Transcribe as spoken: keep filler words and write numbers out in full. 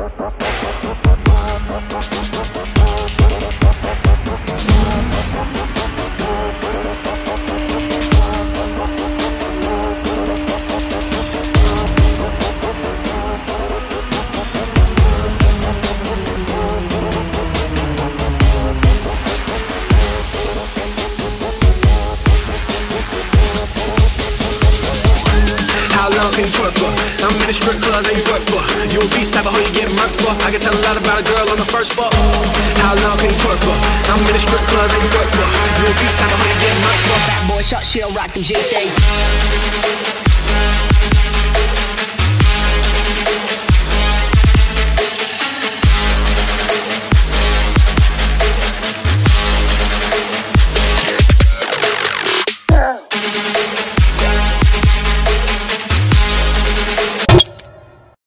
How long can you twerk for? I'm in the strip clubs that you work for. You a beast type of hoe you get murked for. I can tell a lot about a girl on the first floor. How long can you twerk for? I'm in the strip clubs that you work for. You a beast type of hoe you get murked for. Fat boy shot, she'll rock them J days.